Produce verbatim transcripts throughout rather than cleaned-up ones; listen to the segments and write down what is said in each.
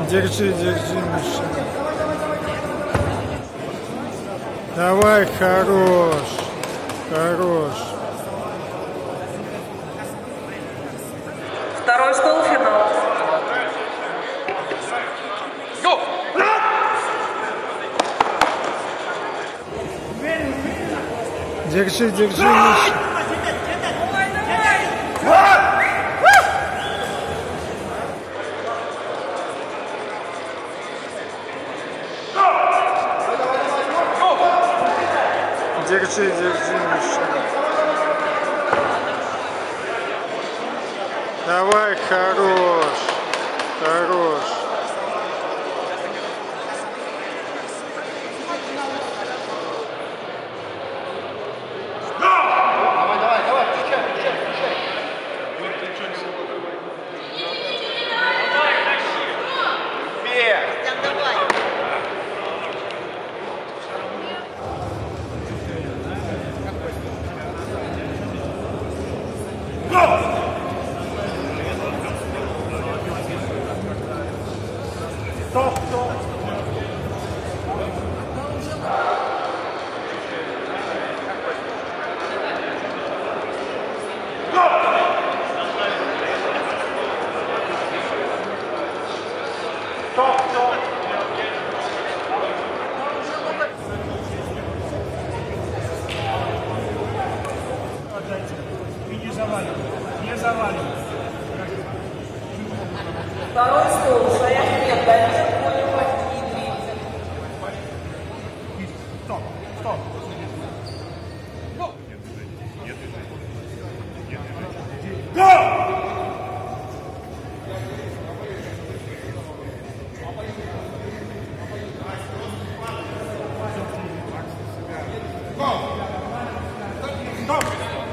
Держи, держи, Миша. Давай, хорош. Хорош. Второй стол, финал. Держи, держи, Миша. Держи, держи, Миша. Давай, хорош. Хорош. Стоп, стоп. Стоп, стоп. Отдайте. И не заваливай. Не заваливай. Второй стол. Шаяхмед, Давид, Конева, Дмитрий. Стоп, стоп. Go! Стоп!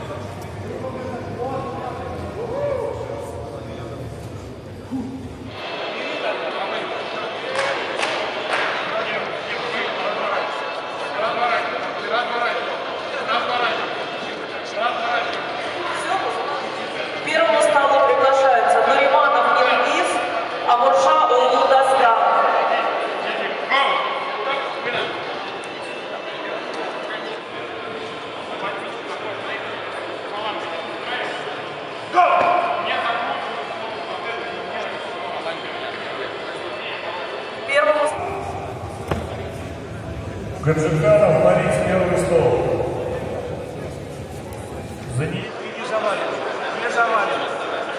К первому столу приглашаются Нариманов Ингиз, Амурша Улу Дастан. К первому Гаджиканов, Борис, первый стол. За ней не заваливай, не заваливай.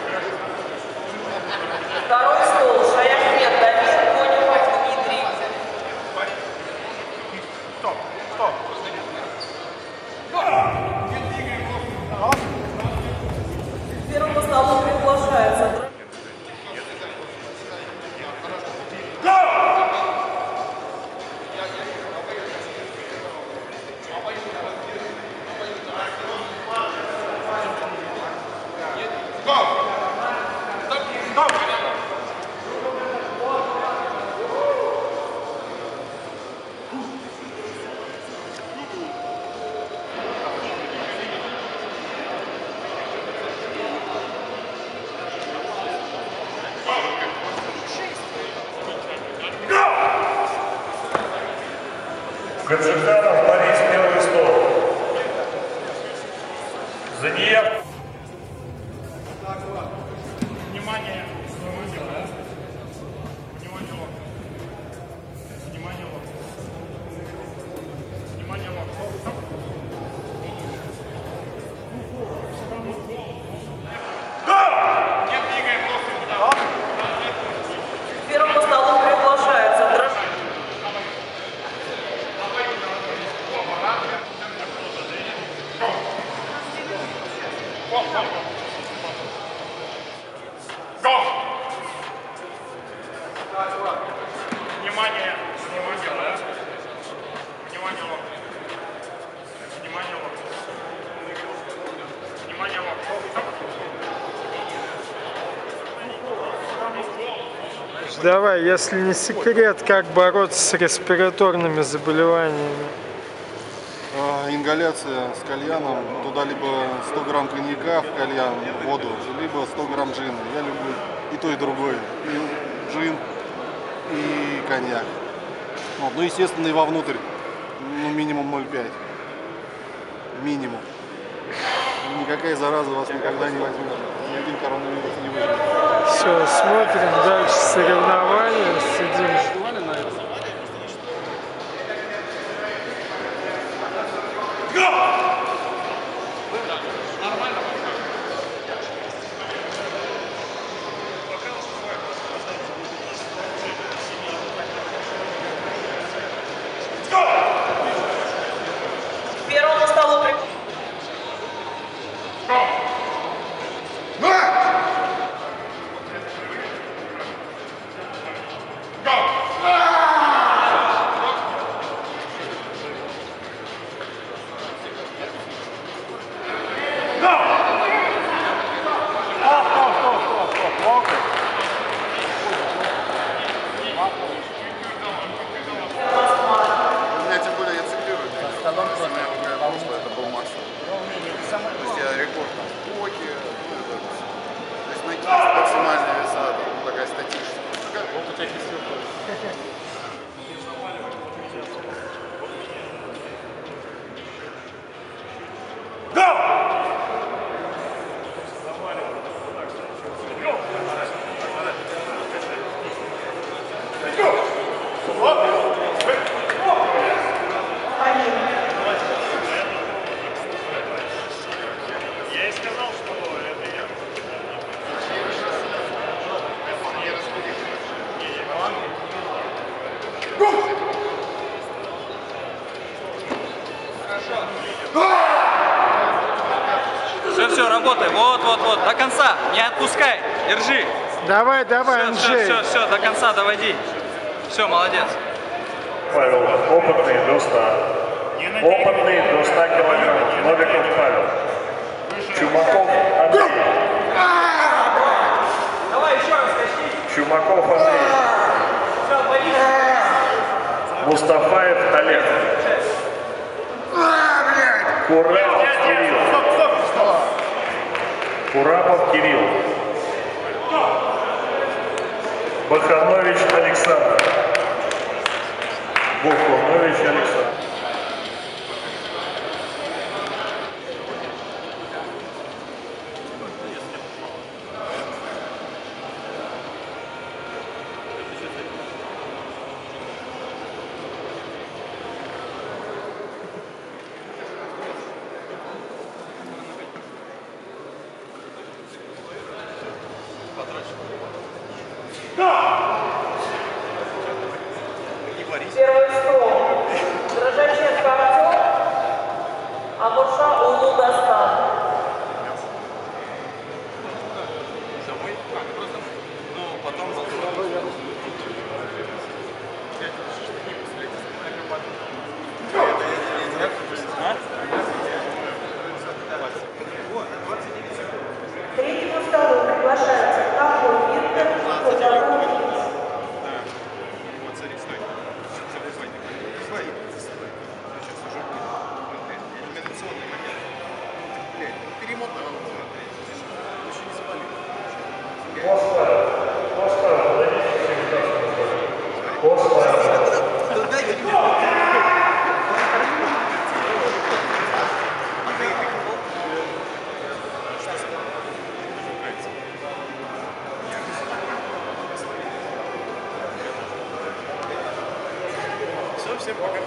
Второй стол. Шаяхмед, Давид, Конева, Дмитрий. Стоп, стоп. К первому столу приглашаются Гаджиканов, Борис, первый стол. За нее. Внимание. Внимание, лоб. Внимание, лоб. Внимание, лоб. Не двигаем носом. К первому столу приглашаются Дрожжи. Внимание, внимание, да? Внимание, лоб. Внимание, лоб. Внимание, лоб. Давай, если не секрет, как бороться с респираторными заболеваниями? А, ингаляция с кальяном, туда либо сто грамм коньяка в кальян, воду, либо сто грамм джина. Я люблю и то, и другое. И джин, и коньяк. Вот. Ну, естественно, и вовнутрь, ну, минимум ноль пять. Минимум. Никакая зараза вас никогда не возьмет. Ни один коронавирус не выживет. Все, смотрим дальше соревнования, сидим. Первому столу при... Меня тем более я циклирую. Это был максимум. То есть я рекорд там в поке. То есть на кисть максимальная веса, ну, такая статическая. Вот у тебя кисть. Я и сказал, что это я. Все, все, работай. Вот, вот, вот. До конца. Не отпускай. Держи. Давай, давай, Все, Анжей. все, все, до конца доводи. Все, молодец. Павел, опытный до ста. Опытный до ста килограммов. Новиков Павел. Чумаков Андрей. Давай еще раз качни. Чумаков Андрей. Все, боись. Мустафаев Олег. Курапов Кирилл. Курапов Кирилл. Баханович Александр. Баханович Александр. Первый стол. Дрожаченко Артем, а Мурша Улу Дастан. К третьему столу приглашается Капо Виктор и Кузовой Денис. Всем пока.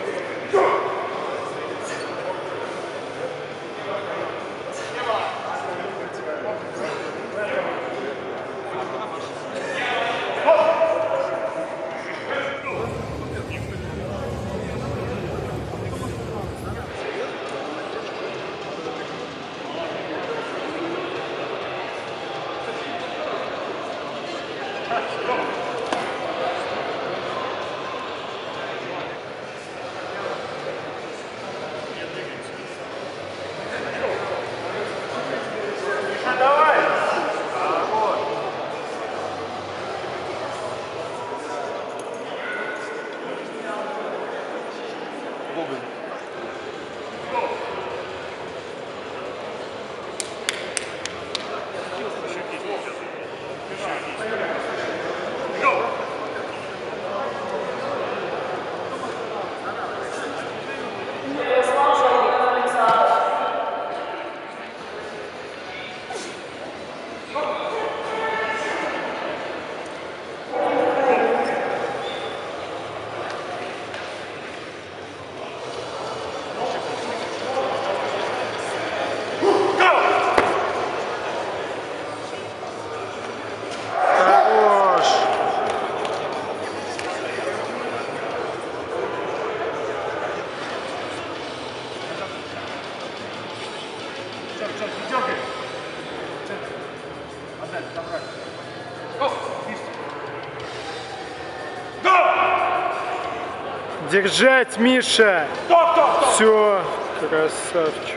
Держать, Миша! Все, красавчик.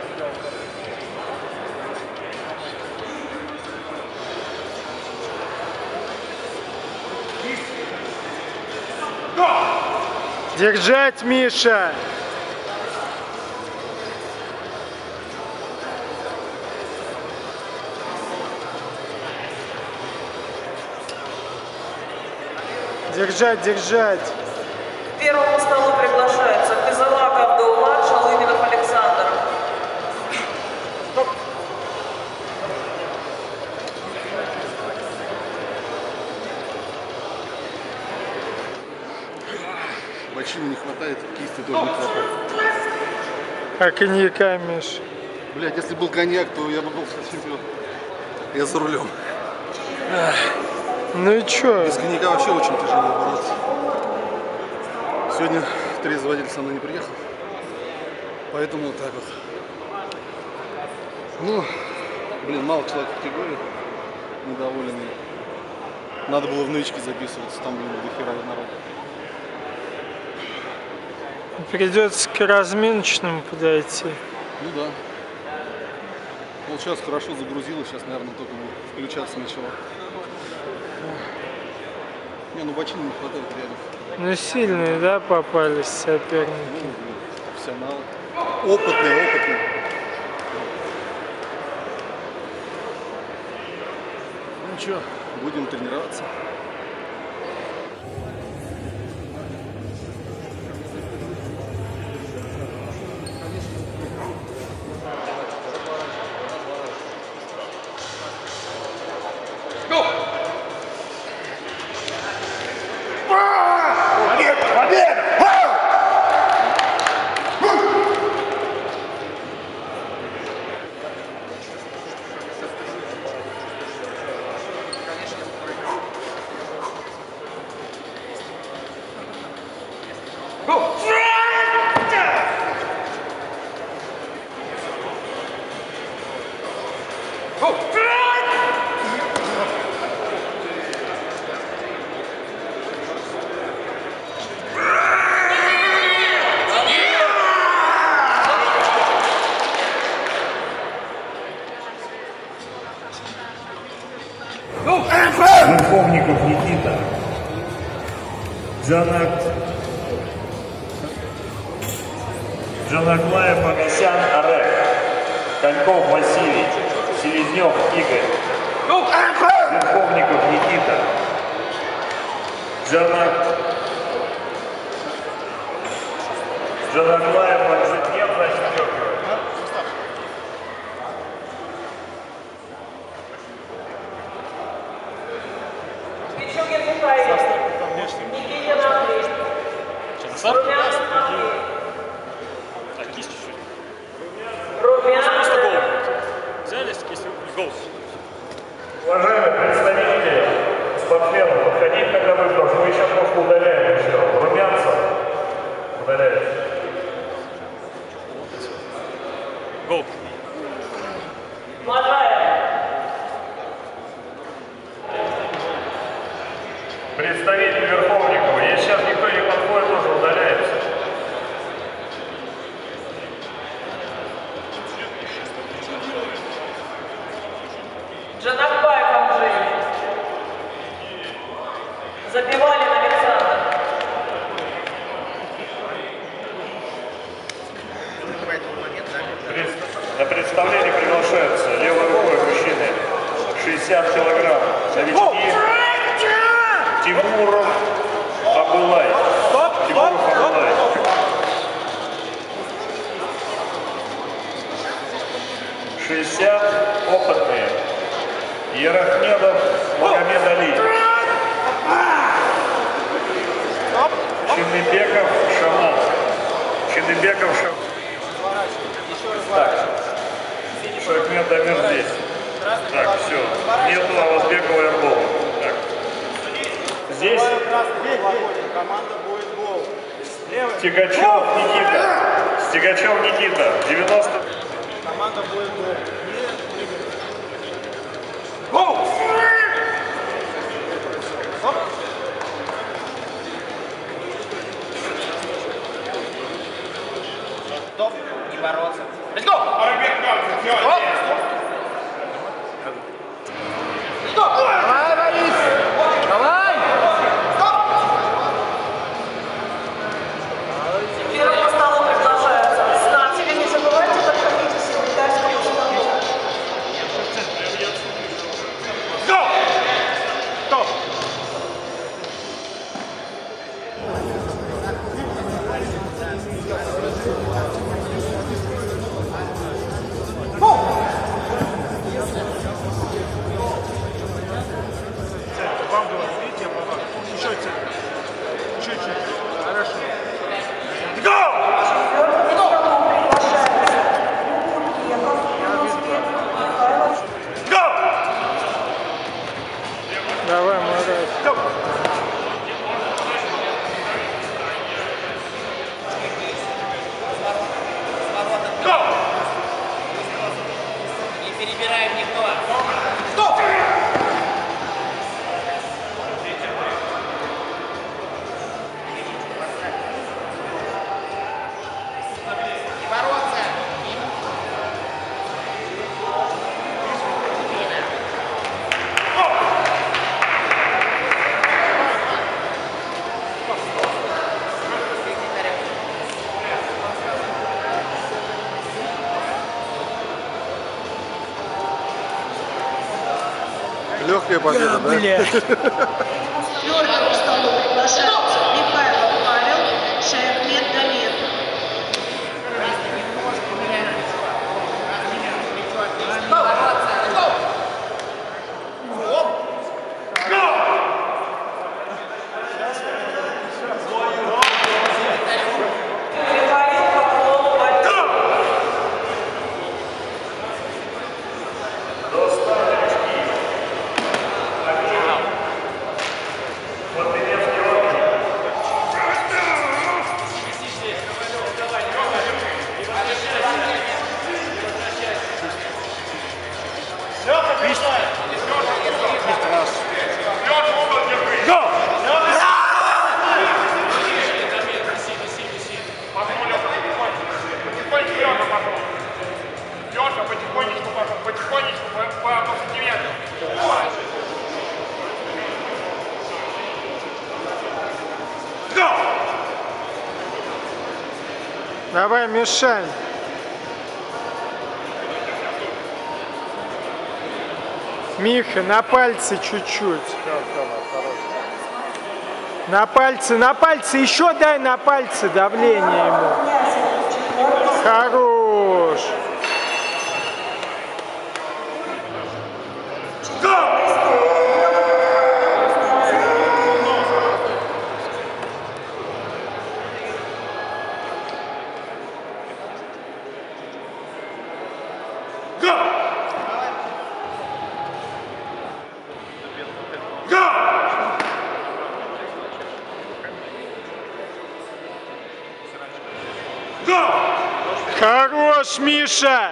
Держать, Миша! Держать, держать! К первому столу приглашается Кызылак Абдулла, Шалыминов Александр. Бочину не хватает, кисти тоже не хватает. А коньяка, Миш? Блять, если был коньяк, то я бы был чемпион. Я за рулем. Ну и чё? Без коньяка вообще очень тяжело бороться. Сегодня трезвый водитель со мной не приехал. Поэтому вот так вот. Ну, блин, мало человек в категории недоволенный. Надо было в новички записываться, там, блин, до хера народа. Придется к разминочному подойти. Ну да. Вот сейчас хорошо загрузило, сейчас, наверное, только включаться начало. Не, ну бочины не хватает реально. Ну сильные, да, попались соперники? Ну, блин, профессионалы. Опытные, опытные. Ну что, будем тренироваться. Верховников Никита. Джанак. Джанаклаев Агасян Арек. Коньков Василий. Селезнев Игорь. Верховников Никита. Джанак. Джанаклаев Агасян. Нет, значит, Пичугин Михаил. Никитин Андрей. Румянцев Андрей. Так, кисть чуть-чуть. Румянцев. Взяли кисть, гол. уважаемые представители спортсменов, подходить на ковры, потому что мы сейчас просто удаляем еще. Румянцев удаляется. Гол. Можаев. Представитель Верховникова. Если сейчас никто не подходит, тоже удаляется. Джанакбаев Андрей. Забивалин Александр. На представление приглашаются левой рукой мужчины шестьдесят килограмм. Новички Тимуров Абылай. Тимуров Абылай. шестьдесят опытные. Ерахмедов Магомед Али. Чиныбеков Шамал. Чиныбеков Шамал. Так. Шахмед Дамир здесь. Так, все. Нету Авазбекова и Арбова. Так. Здесь Тягачев Никита. Тягачев Никита. девяносто. Команда будет гол. Играем никто. Стоп! Не бороться. Легкая победа, да? Четвертому столу приглашаются Михайлов Павел, Шаяхмед Дамир. Потихонечку, потихонечку, по повседневному. Давай, Мишань. Миха, на пальцы чуть-чуть. На пальцы, на пальцы, еще дай на пальцы давление ему. Хорош. Хорош, Миша!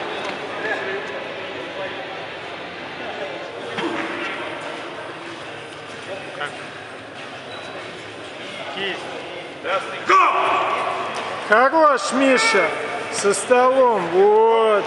Хорош, Миша! Со столом, вот!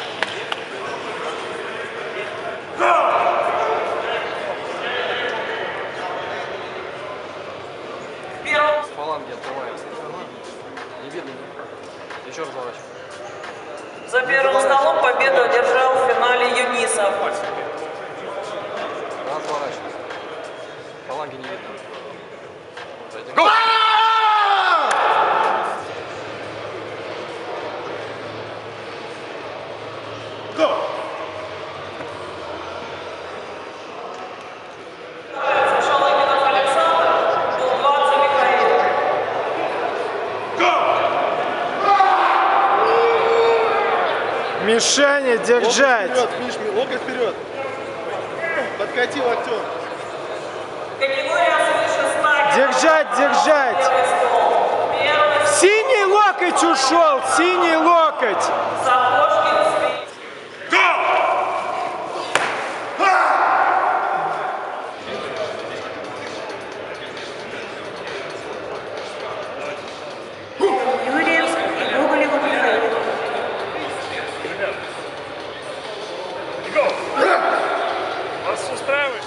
С фаланги открывается. Не видно. Еще разворачивай. За первым столом победу одержал в финале Юнисов. Разворачивайся. Фаланги не видно. Го! Шалыгинов Александр, Булгадзе Михаил. Мишаня, держать! Вперед, Миш, локоть вперед. Подкати локтем. Категория свыше ста. Держать, держать! Первый стол. Первый стол. Синий локоть ушел, синий локоть! Сапожкин Свит. Юрьев и Гоголева Михаил. Вас устраивает?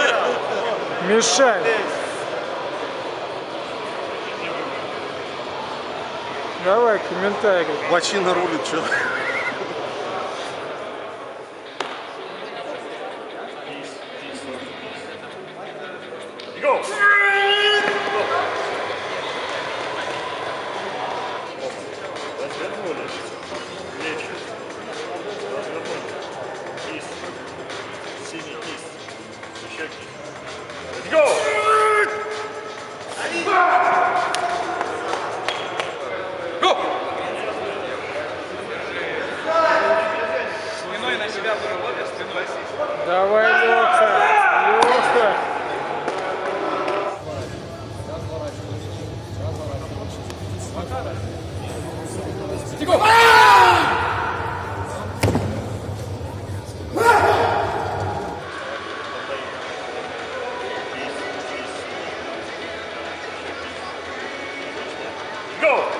Мишань! Давай комментарий. Бочина рулит, что? Go! Развернулись. Плечи. Развернулись. Кисть. Синий кисть. Еще кисть. Let's go! Go! Спиной на себя поработай, спиной. Давай, Леха. Леха. Go!